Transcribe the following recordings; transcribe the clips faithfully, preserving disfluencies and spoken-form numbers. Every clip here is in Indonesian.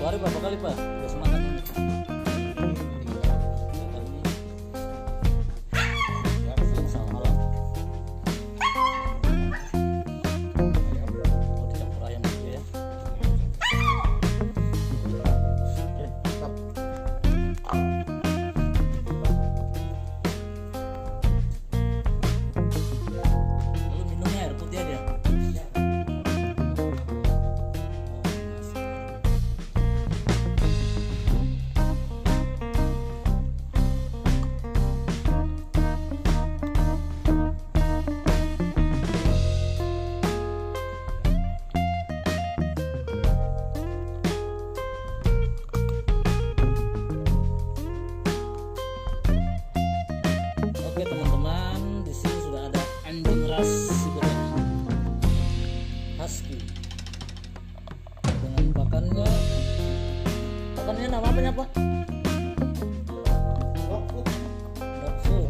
Satu hari berapa kali Pak? Udah semakan ini? Sama malam. Oh, dicampur ayam dulu ya. Lalu minumnya air putih aja. Oke teman-teman, di sini sudah ada anjing ras Siberian Husky dengan pakannya. Pakannya nama apanya Pak? Dapsu.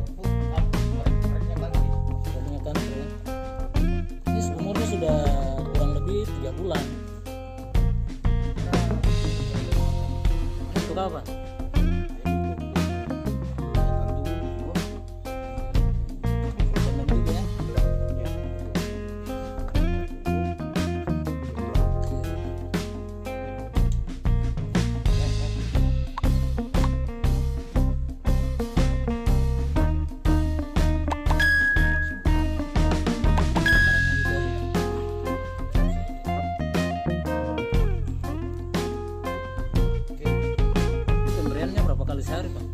Kebanyakan ya. Ini umurnya sudah kurang lebih tiga bulan. Untuk apa? Berapa kali sehari Pak?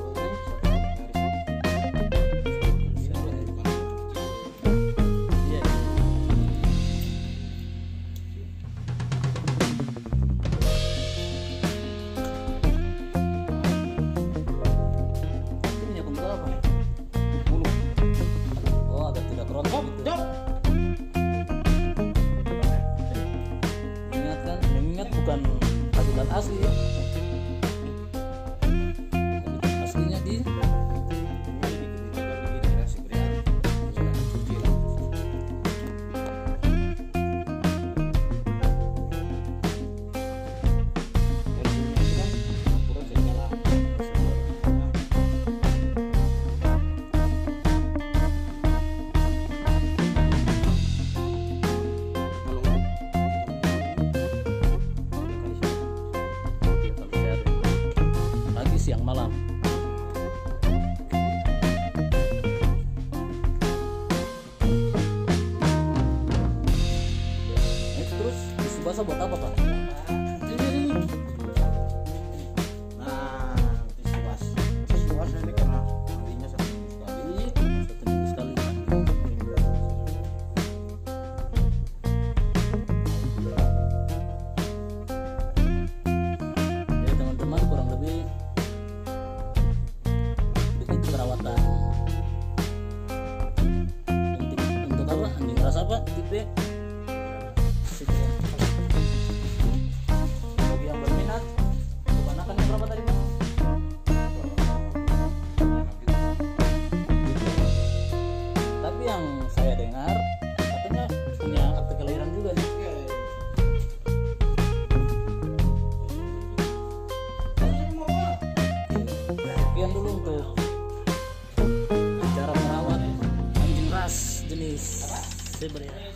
Iya. Ini punya bentuk apa? Bulu. Oh, agak tidak kerontok gitu. Mengingatkan, mengingat bukan habitat asli ya. Aslinya di pagi, siang, malam. Basah buat apa Pak? Nah, tisuas, tisuas ini karena mandinya satu minggu sekali, Satu minggu sekali. Jadi teman-teman kurang lebih begitu perawatan. Untuk, untuk apa? Anjing ras apa? Tipe Siberian. Bagi yang berminat, kepanakannya berapa tadi Pak? Tapi yang saya dengar katanya punya akte kelahiran juga nih. Sekian dulu untuk cara merawat anjing ras jenis Siberian.